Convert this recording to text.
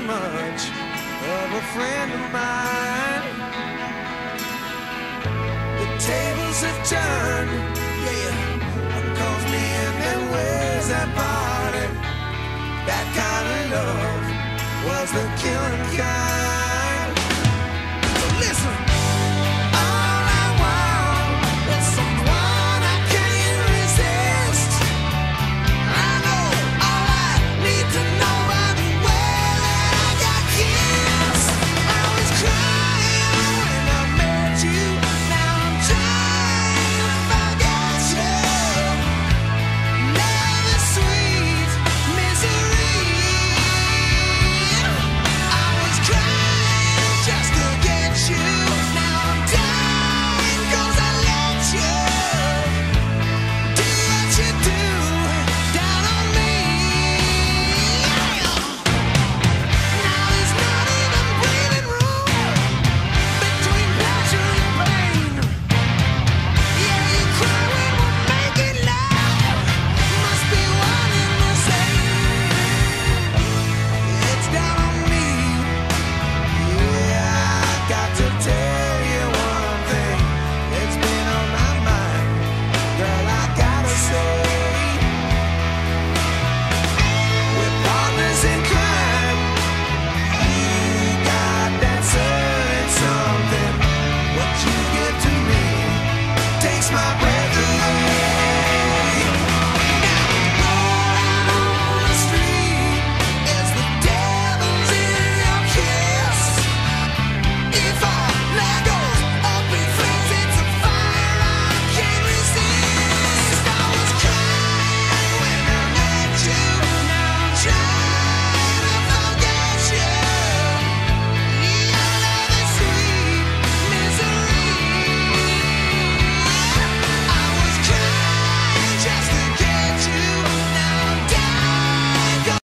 much of a friend of mine. The tables have turned, yeah. One calls me in, then where's that party? That kind of love was the killing kind. So listen. My